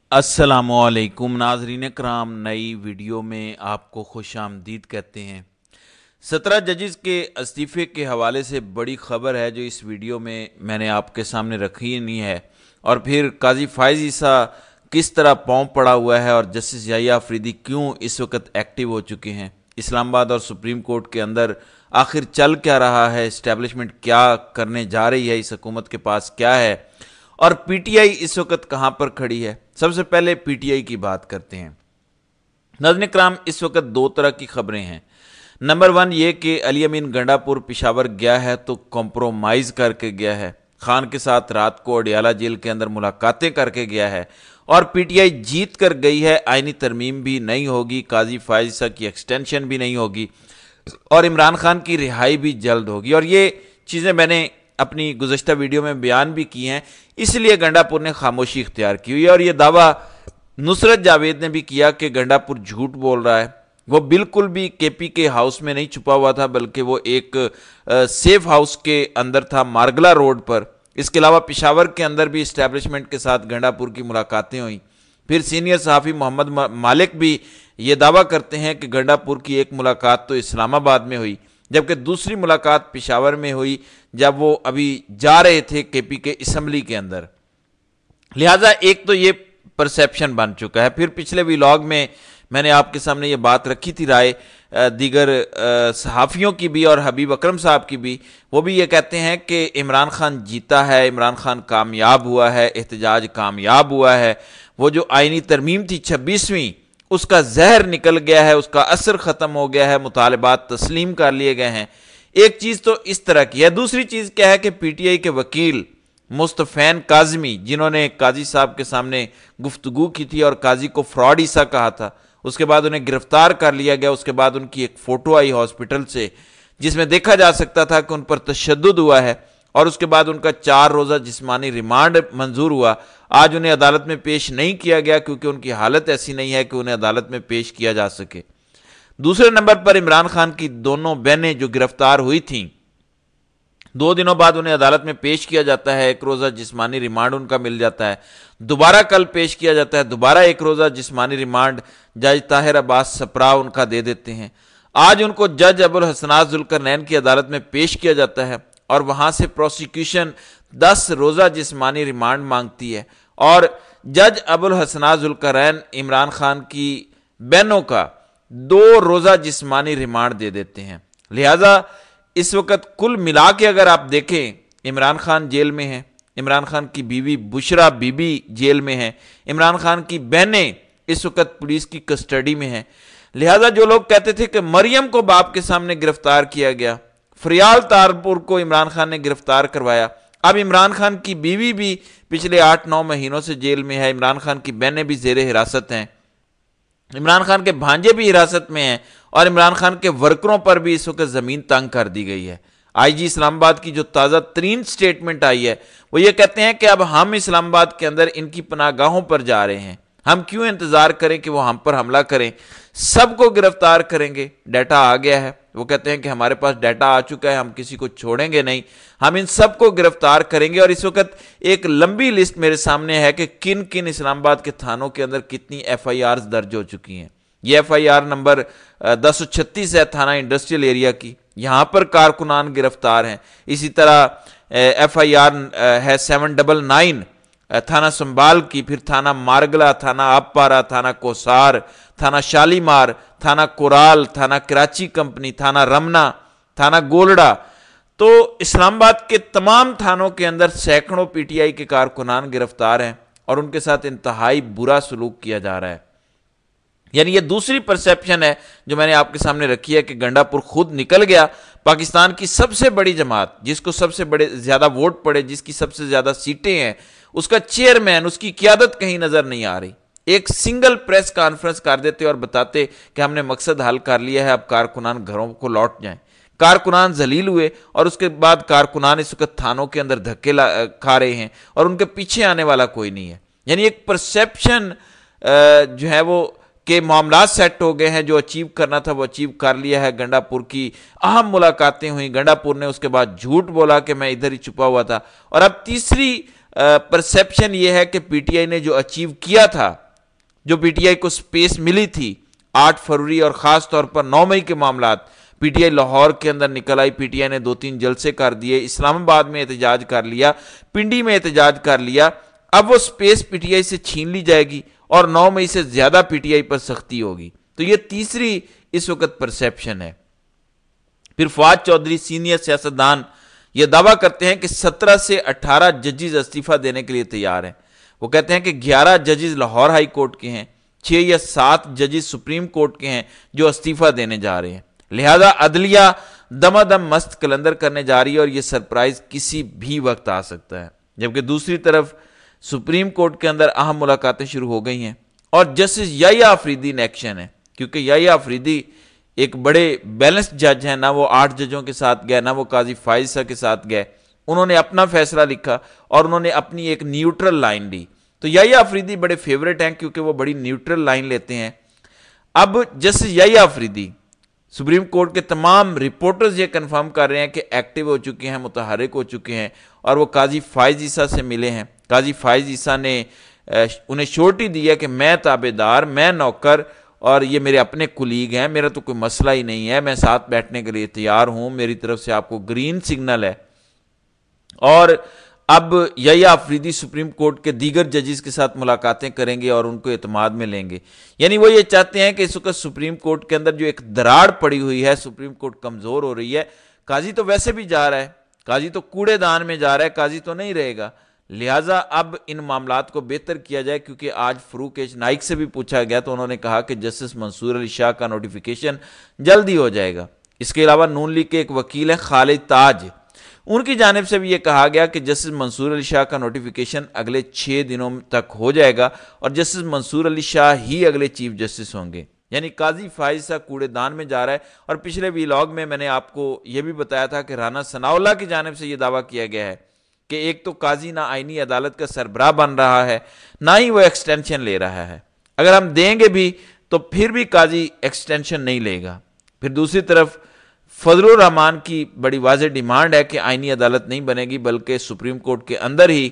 अस्सलामुअलैकुम नाजरीन कराम, नई वीडियो में आपको खुश आमदीद कहते हैं। 17 जजेस के इस्तीफ़े के हवाले से बड़ी ख़बर है जो इस वीडियो में मैंने आपके सामने रखी नहीं है, और फिर काजी फाइज ईसा किस तरह पाँव पड़ा हुआ है और जस्टिस याह्या अफरीदी क्यों इस वक्त एक्टिव हो चुके हैं। इस्लामाबाद और सुप्रीम कोर्ट के अंदर आखिर चल क्या रहा है, इस्टेब्लिशमेंट क्या करने जा रही है, इस हुकूमत के पास क्या है, और पीटीआई इस वक्त कहां पर खड़ी है। सबसे पहले पीटीआई की बात करते हैं। नाज़रीन कराम, इस वक्त दो तरह की खबरें हैं। नंबर 1 ये कि अली अमीन गंडापुर पेशावर गया है तो कॉम्प्रोमाइज़ करके गया है, खान के साथ रात को अडियाला जेल के अंदर मुलाकातें करके गया है, और पीटीआई जीत कर गई है। आईनी तरमीम भी नहीं होगी, काजी फाइज ईसा की एक्सटेंशन भी नहीं होगी, और इमरान खान की रिहाई भी जल्द होगी। और ये चीज़ें मैंने अपनी गुज़श्ता वीडियो में बयान भी की हैं, इसलिए गंडापुर ने खामोशी इख्तियार की हुई है। और ये दावा नुसरत जावेद ने भी किया कि गंडापुर झूठ बोल रहा है। वो बिल्कुल भी केपी के हाउस में नहीं छुपा हुआ था, बल्कि वो एक सेफ हाउस के अंदर था, मारगला रोड पर। इसके अलावा पेशावर के अंदर भी इस्टेब्लिशमेंट के साथ गंडापुर की मुलाकातें हुई। फिर सीनियर सहाफ़ी मोहम्मद मालिक भी ये दावा करते हैं कि गंडापुर की एक मुलाकात तो इस्लामाबाद में हुई, जबकि दूसरी मुलाकात पेशावर में हुई जब वो अभी जा रहे थे केपी के असम्बली के अंदर। लिहाजा एक तो ये परसेप्शन बन चुका है। फिर पिछले व्लॉग में मैंने आपके सामने ये बात रखी थी, राय दीगर सहाफ़ियों की भी और हबीब अकरम साहब की भी। वो भी ये कहते हैं कि इमरान खान जीता है, इमरान खान कामयाब हुआ है, एहतजाज कामयाब हुआ है। वो जो आइनी तरमीम थी 26वीं, उसका जहर निकल गया है, उसका असर ख़त्म हो गया है, मुतालबात तस्लीम कर लिए गए हैं। एक चीज़ तो इस तरह की है। दूसरी चीज़ क्या है कि पीटीआई के वकील मुस्तफ़ैन काज़मी, जिन्होंने काजी साहब के सामने गुफ्तगू की थी और काजी को फ्रॉड ईसा कहा था, उसके बाद उन्हें गिरफ्तार कर लिया गया। उसके बाद उनकी एक फ़ोटो आई हॉस्पिटल से जिसमें देखा जा सकता था कि उन पर तशद्दुद हुआ है, और उसके बाद उनका 4 रोज़ा जिस्मानी रिमांड मंजूर हुआ। आज उन्हें अदालत में पेश नहीं किया गया क्योंकि उनकी हालत ऐसी नहीं है कि उन्हें अदालत में पेश किया जा सके। दूसरे नंबर पर इमरान खान की दोनों बहनें जो गिरफ्तार हुई थीं, 2 दिनों बाद उन्हें अदालत में पेश किया जाता है, 1 रोज़ा जिस्मानी रिमांड उनका मिल जाता है। दोबारा कल पेश किया जाता है, दोबारा 1 रोज़ा जिस्मानी रिमांड जज ताहिर अब्बास सप्रा उनका दे देते हैं। आज उनको जज अबुल हसनात जुल्करनैन की अदालत में पेश किया जाता है, और वहां से प्रोसिक्यूशन 10 रोज़ा जिस्मानी रिमांड मांगती है, और जज अबुल हसनात जुल्करनैन इमरान खान की बहनों का 2 रोज़ा जिस्मानी रिमांड दे देते हैं। लिहाजा इस वक्त कुल मिला के अगर आप देखें, इमरान खान जेल में है, इमरान खान की बीवी बुशरा बीबी जेल में है, इमरान खान की बहनें इस वक्त पुलिस की कस्टडी में हैं। लिहाजा जो लोग कहते थे कि मरियम को बाप के सामने गिरफ्तार किया गया, फरियाल तारपुर को इमरान खान ने गिरफ्तार करवाया, अब इमरान खान की बीवी भी पिछले 8-9 महीनों से जेल में है, इमरान खान की बहनें भी जेर हिरासत हैं, इमरान खान के भांजे भी हिरासत में हैं, और इमरान खान के वर्करों पर भी इस वक्त ज़मीन तंग कर दी गई है। आईजी इस्लामाबाद की जो ताज़ा तरीन स्टेटमेंट आई है, वो ये कहते हैं कि अब हम इस्लामाबाद के अंदर इनकी पनाहगाहों पर जा रहे हैं, हम क्यों इंतज़ार करें कि वो हम पर हमला करें, सबको गिरफ्तार करेंगे। डाटा आ गया है, वो कहते हैं कि हमारे पास डाटा आ चुका है, हम किसी को छोड़ेंगे नहीं, हम इन सबको गिरफ्तार करेंगे। और इस वक्त एक लंबी लिस्ट मेरे सामने है कि किन किन इस्लामाबाद के थानों के अंदर कितनी FIRs दर्ज हो चुकी हैं। ये FIR नंबर 1036 है थाना इंडस्ट्रियल एरिया की, यहाँ पर कारकुनान गिरफ्तार हैं। इसी तरह FIR है 799 थाना संभाल की, फिर थाना मारगला, थाना आपपारा, थाना कोसार, थाना शालीमार, थाना कोराल, थाना कराची कंपनी, थाना रमना, थाना गोलड़ा। तो इस्लामाबाद के तमाम थानों के अंदर सैकड़ों पीटीआई के कारकुनान गिरफ्तार हैं, और उनके साथ इंतहाई बुरा सलूक किया जा रहा है। यानी ये दूसरी परसेप्शन है जो मैंने आपके सामने रखी है कि गंडापुर खुद निकल गया। पाकिस्तान की सबसे बड़ी जमात, जिसको सबसे बड़े ज़्यादा वोट पड़े, जिसकी सबसे ज़्यादा सीटें हैं, उसका चेयरमैन, उसकी क़यादत कहीं नज़र नहीं आ रही। एक सिंगल प्रेस कॉन्फ्रेंस कर देते और बताते कि हमने मकसद हल कर लिया है, अब कारकुनान घरों को लौट जाएं। कारकुनान जलील हुए, और उसके बाद कारकुनान इस वक्त थानों के अंदर धक्के खा रहे हैं, और उनके पीछे आने वाला कोई नहीं है। यानी एक परसेप्शन जो है वो कि मामला सेट हो गए हैं, जो अचीव करना था वो अचीव कर लिया है। गंडापुर की अहम मुलाकातें हुई, गंडापुर ने उसके बाद झूठ बोला कि मैं इधर ही छुपा हुआ था। और अब तीसरी پرسیپشن یہ ہے کہ پی ٹی آئی نے جو اچیو کیا تھا، جو پی ٹی آئی کو سپیس ملی تھی 8 فروری اور خاص طور پر 9 مئی کے معاملات، پی ٹی آئی لاہور کے اندر نکل آئی، پی ٹی آئی نے 2-3 جلسے کر دیے، اسلام آباد میں احتجاج کر لیا، پنڈی میں احتجاج کر لیا، اب وہ سپیس پی ٹی آئی سے چھین لی جائے گی اور 9 مئی سے زیادہ پی ٹی آئی پر سختی ہوگی۔ تو یہ تیسری اس وقت پرسیپشن ہے۔ پھر فواد چودھری سینئر سیاستدان یہ دعویٰ کرتے ہیں کہ 17 سے 18 ججز استعفیٰ دینے کے لیے تیار ہیں۔ وہ کہتے ہیں کہ 11 ججز لاہور ہائی کورٹ کے ہیں، 6 یا 7 ججز سپریم کورٹ کے ہیں جو استعفیٰ دینے جا رہے ہیں، لہذا عدلیہ دم دم مست کلندر کرنے جا رہی ہے اور یہ سرپرائز کسی بھی وقت آ سکتا ہے۔ جبکہ دوسری طرف سپریم کورٹ کے اندر اہم ملاقاتیں شروع ہو گئی ہیں اور justice Yahya Afridi in action ہے، کیونکہ یحییٰ آفریدی ایک بڑے بیلنس جج ہیں، نہ وہ 8 ججوں کے ساتھ گئے، نہ وہ قاضی فائز کے ساتھ گئے، انہوں نے اپنا فیصلہ لکھا اور انہوں نے اپنی ایک نیوٹرل لائن لی۔ تو یحییٰ آفریدی بڑے فیورٹ ہیں کیونکہ وہ بڑی نیوٹرل لائن لیتے ہیں۔ اب justice Yahya Afridi, supreme court کے تمام رپورٹرز یہ کنفرم کر رہے ہیں کہ ایکٹیو ہو چکے ہیں، متحرک ہو چکے ہیں اور وہ قاضی فائز عیسیٰ سے ملے ہیں۔ قاضی فائز عیسیٰ نے انہیں شورٹی دی ہے کہ میں تابعدار، میں نوکر اور یہ میرے اپنے کولیگ ہیں، میرا تو کوئی مسئلہ ہی نہیں ہے، میں ساتھ بیٹھنے کے لیے تیار ہوں، میری طرف سے آپ کو گرین سگنل ہے۔ اور اب یحییٰ آفریدی سپریم کورٹ کے دیگر ججز کے ساتھ ملاقاتیں کریں گے اور ان کو اعتماد میں لیں گے۔ یعنی وہ یہ چاہتے ہیں کہ اس وقت سپریم کورٹ کے اندر جو ایک دراڑ پڑی ہوئی ہے، سپریم کورٹ کمزور ہو رہی ہے، قاضی تو ویسے بھی جا رہا ہے، قاضی تو کوڑے دان میں جا رہا ہے، قاضی تو نہیں رہے گا، لہٰذا اب ان معاملات کو بہتر کیا جائے۔ کیونکہ آج فروق ایچ نائک سے بھی پوچھا گیا تو انہوں نے کہا کہ جسٹس منصور علی شاہ کا نوٹیفیکیشن جلدی ہو جائے گا۔ اس کے علاوہ نون لیگ کے ایک وکیل ہیں خالد تاج، ان کی جانب سے بھی یہ کہا گیا کہ جسٹس منصور علی شاہ کا نوٹیفیکیشن اگلے 6 دنوں تک ہو جائے گا اور جسٹس منصور علی شاہ ہی اگلے چیف جسٹس ہوں گے۔ یعنی قاضی فائز صاحب کوڑے دان میں جا رہا ہے۔ اور پچھلے ویلاگ میں میں نے آپ کو یہ بھی بتایا تھا کہ رانا ثناء اللہ کی جانب سے یہ دعویٰ کیا گیا ہے کہ ایک تو قاضی نہ آئینی عدالت کا سربراہ بن رہا ہے، نہ ہی وہ ایکسٹینشن لے رہا ہے، اگر ہم دیں گے بھی تو پھر بھی قاضی ایکسٹینشن نہیں لے گا۔ پھر دوسری طرف فضل الرحمان کی بڑی واضح ڈیمانڈ ہے کہ آئینی عدالت نہیں بنے گی بلکہ سپریم کورٹ کے اندر ہی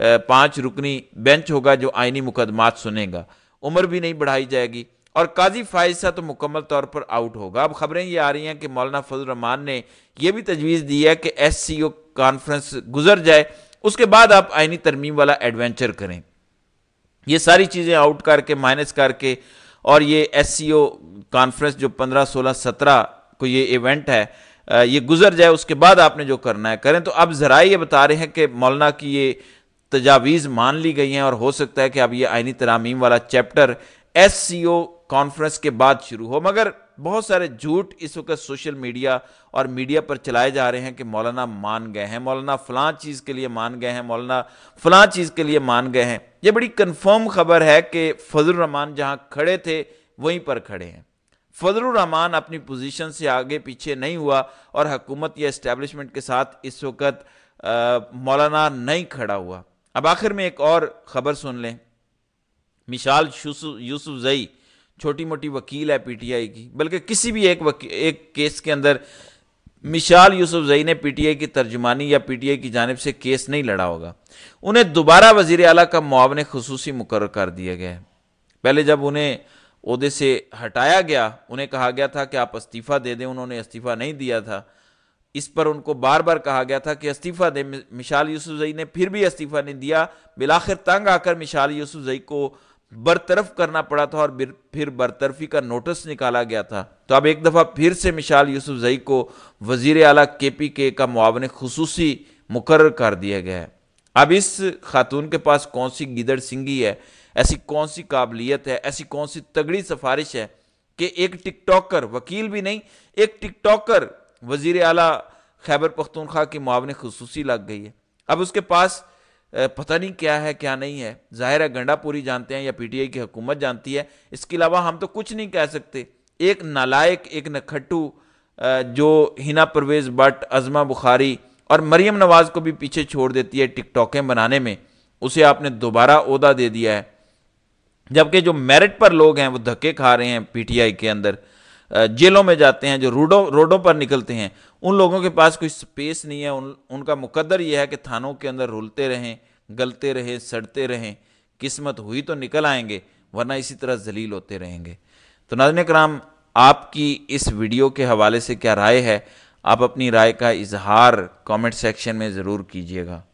5 رکنی بینچ ہوگا جو آئینی مقدمات سنے گا، عمر بھی نہیں بڑھائی جائے گی اور قاضی فائز تو مکمل طور پر آؤٹ ہوگا۔ اب خبریں یہ آ رہی ہیں کہ مولانا فضل الرحمان نے یہ بھی تجویز دی ہے کہ ایس سی او کانفرنس گزر جائے، اس کے بعد آپ آئینی ترمیم والا ایڈوینچر کریں۔ یہ ساری چیزیں آؤٹ کر کے مائنس کر کے اور یہ ایس سی او کانفرنس جو 15 16 17 کو یہ ایونٹ ہے یہ گزر جائے، اس کے بعد آپ نے جو کرنا ہے کریں۔ تو اب ذرائع یہ بتا رہے ہیں کہ مولانا کی یہ تجاویز مان لی گئی ہیں اور ہو سکتا ہے کہ اب یہ آئینی ترامیم والا chapter S C O conference کے بعد شروع ہو۔ مگر بہت سارے جھوٹ اس وقت سوشل میڈیا اور میڈیا پر چلائے جا رہے ہیں کہ مولانا مان گئے ہیں، مولانا فلاں چیز کے لیے مان گئے ہیں، مولانا فلاں چیز کے لیے مان گئے ہیں۔ یہ بڑی کنفرم خبر ہے کہ فضل الرحمان جہاں کھڑے تھے وہیں پر کھڑے ہیں۔ فضل الرحمان اپنی پوزیشن سے آگے پیچھے نہیں ہوا اور حکومت یا اسٹیبلشمنٹ کے ساتھ اس وقت مولانا نہیں کھڑا ہوا۔ اب آخر میں ایک اور خبر سن لیں۔ مشال یوسف زئی چھوٹی موٹی وکیل ہے پی ٹی آئی کی، بلکہ کسی بھی ایک کیس کے اندر مشال یوسف زئی نے پی ٹی آئی کی ترجمانی یا پی ٹی آئی کی جانب سے کیس نہیں لڑا ہوگا۔ انہیں دوبارہ وزیر اعلیٰ کا معاون خصوصی مقرر کر دیا گیا ہے۔ پہلے جب انہیں عہدے سے ہٹایا گیا، انہیں کہا گیا تھا کہ آپ استعفیٰ دے دیں، انہوں نے استعفیٰ نہیں دیا تھا، اس پر ان کو بار بار کہا گیا تھا کہ استعفیٰ دیں۔ مشال یوسف زئی نے پھر بھی استعفیٰ نہیں دیا، بالآخر تنگ آ کر مشال یوسف زئی کو برطرف کرنا پڑا تھا اور پھر برطرفی کا نوٹس نکالا گیا تھا۔ تو اب ایک دفعہ پھر سے مشال یوسف زئی کو وزیر اعلیٰ کے پی کے کا معاون خصوصی مقرر کر دیا گیا ہے۔ اب اس خاتون کے پاس کون سی گیدڑ سنگھی ہے، ایسی کون سی قابلیت ہے، ایسی کون سی تگڑی سفارش ہے کہ ایک ٹک ٹاکر، وکیل بھی نہیں، ایک ٹک ٹاکر وزیر اعلیٰ خیبر پختونخوا کی معاون خصوصی لگ گئی ہے۔ اب اس کے پاس پتہ نہیں کیا ہے کیا نہیں ہے، ظاہر ہے گنڈا پوری جانتے ہیں یا پی ٹی آئی کی حکومت جانتی ہے، اس کے علاوہ ہم تو کچھ نہیں کہہ سکتے۔ ایک نالائق، ایک نکھٹو جو ہنا پرویز بٹ، عظمہ بخاری اور مریم نواز کو بھی پیچھے چھوڑ دیتی ہے ٹک ٹاکیں بنانے میں، اسے آپ نے دوبارہ عہدہ دے دیا ہے، جبکہ جو میرٹ پر لوگ ہیں وہ دھکے کھا رہے ہیں پی ٹی آئی کے اندر، جیلوں میں جاتے ہیں، جو روڈوں پر نکلتے ہیں، ان لوگوں کے پاس کوئی سپیس نہیں ہے۔ ان کا مقدر یہ ہے کہ تھانوں کے اندر رولتے رہیں، گلتے رہیں، سڑتے رہیں، قسمت ہوئی تو نکل آئیں گے، ورنہ اسی طرح ذلیل ہوتے رہیں گے۔ تو ناظرین کرام، آپ کی اس ویڈیو کے حوالے سے کیا رائے ہے؟ آپ اپنی رائے کا اظہار کامنٹ سیکشن میں ضرور کیجیے گا۔